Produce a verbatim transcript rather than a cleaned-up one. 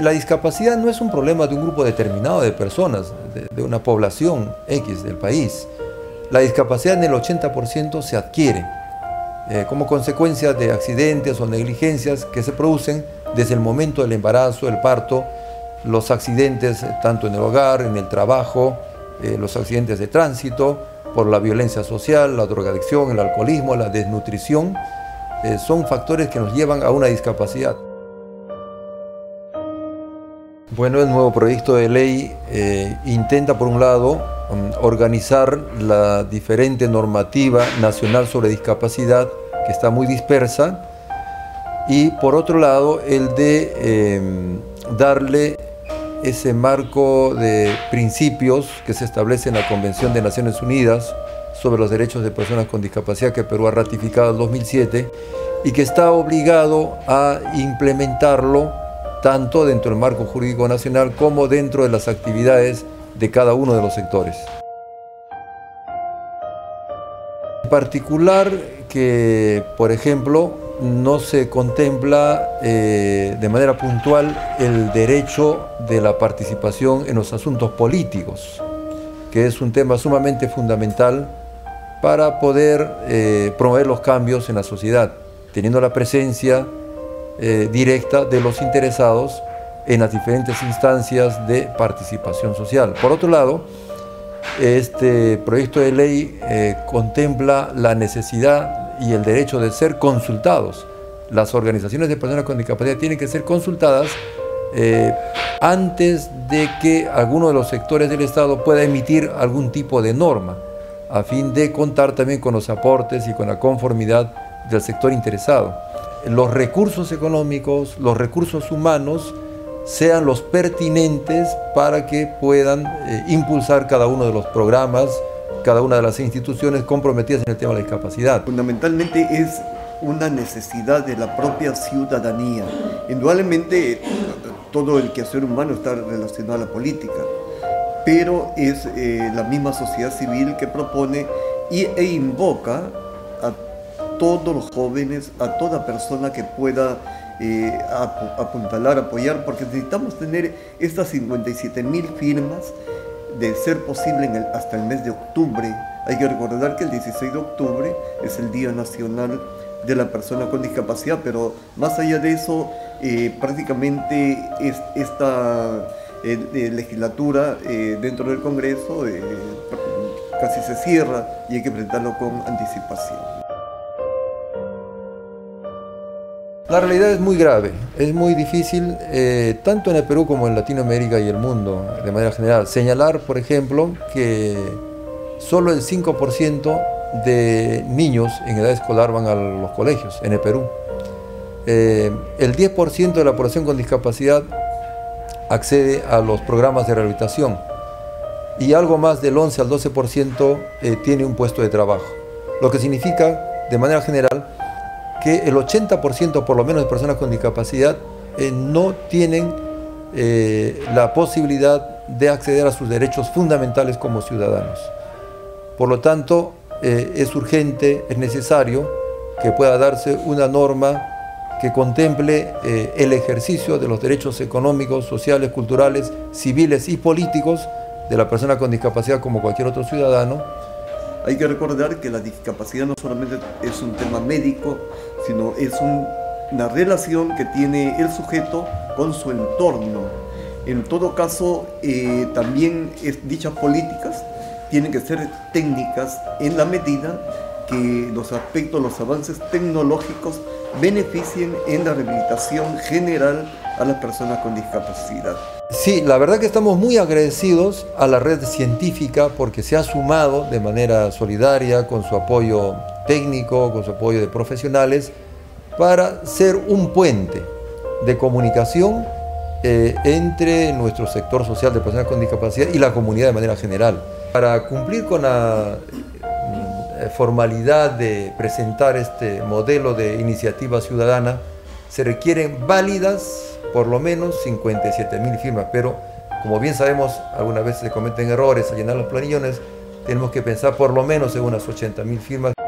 La discapacidad no es un problema de un grupo determinado de personas, de, de una población X del país. La discapacidad en el ochenta por ciento se adquiere eh, como consecuencia de accidentes o negligencias que se producen desde el momento del embarazo, el parto, los accidentes tanto en el hogar, en el trabajo, eh, los accidentes de tránsito, por la violencia social, la drogadicción, el alcoholismo, la desnutrición, eh, son factores que nos llevan a una discapacidad. Bueno, el nuevo proyecto de ley eh, intenta, por un lado, um, organizar la diferente normativa nacional sobre discapacidad, que está muy dispersa, y por otro lado, el de eh, darle ese marco de principios que se establece en la Convención de Naciones Unidas sobre los derechos de personas con discapacidad que Perú ha ratificado en dos mil siete y que está obligado a implementarlo tanto dentro del marco jurídico nacional como dentro de las actividades de cada uno de los sectores. En particular que, por ejemplo, no se contempla eh, de manera puntual el derecho de la participación en los asuntos políticos, que es un tema sumamente fundamental para poder eh, promover los cambios en la sociedad, teniendo la presencia eh, directa de los interesados en las diferentes instancias de participación social. Por otro lado, este proyecto de ley eh, contempla la necesidad y el derecho de ser consultados. Las organizaciones de personas con discapacidad tienen que ser consultadas eh, antes de que alguno de los sectores del Estado pueda emitir algún tipo de norma, a fin de contar también con los aportes y con la conformidad del sector interesado. Los recursos económicos, los recursos humanos, sean los pertinentes para que puedan eh, impulsar cada uno de los programas, cada una de las instituciones comprometidas en el tema de la discapacidad. Fundamentalmente es una necesidad de la propia ciudadanía. Indudablemente todo el quehacer humano está relacionado a la política, pero es eh, la misma sociedad civil que propone y, e invoca a todos los jóvenes, a toda persona que pueda eh, ap apuntalar, apoyar, porque necesitamos tener estas cincuenta y siete mil firmas de ser posible en el, hasta el mes de octubre. Hay que recordar que el dieciséis de octubre es el Día Nacional de la Persona con Discapacidad, pero más allá de eso, eh, prácticamente es, esta eh, eh, legislatura eh, dentro del Congreso eh, casi se cierra y hay que presentarlo con anticipación. La realidad es muy grave, es muy difícil, eh, tanto en el Perú como en Latinoamérica y el mundo de manera general. Señalar, por ejemplo, que solo el cinco por ciento de niños en edad escolar van a los colegios en el Perú. Eh, el diez por ciento de la población con discapacidad accede a los programas de rehabilitación y algo más del once al doce por ciento eh, tiene un puesto de trabajo, lo que significa, de manera general, que el ochenta por ciento por lo menos de personas con discapacidad eh, no tienen eh, la posibilidad de acceder a sus derechos fundamentales como ciudadanos. Por lo tanto, eh, es urgente, es necesario que pueda darse una norma que contemple eh, el ejercicio de los derechos económicos, sociales, culturales, civiles y políticos de la persona con discapacidad como cualquier otro ciudadano. Hay que recordar que la discapacidad no solamente es un tema médico, sino es un, una relación que tiene el sujeto con su entorno. En todo caso, eh, también es, dichas políticas tienen que ser técnicas en la medida que los aspectos, los avances tecnológicos beneficien en la rehabilitación general a las personas con discapacidad. Sí, la verdad que estamos muy agradecidos a la red científica porque se ha sumado de manera solidaria con su apoyo técnico, con su apoyo de profesionales, para ser un puente de comunicación eh, entre nuestro sector social de personas con discapacidad y la comunidad de manera general. Para cumplir con la eh, formalidad de presentar este modelo de iniciativa ciudadana, se requieren válidas por lo menos cincuenta y siete mil firmas, pero como bien sabemos, algunas veces se cometen errores al llenar los planillones, tenemos que pensar por lo menos en unas ochenta mil firmas.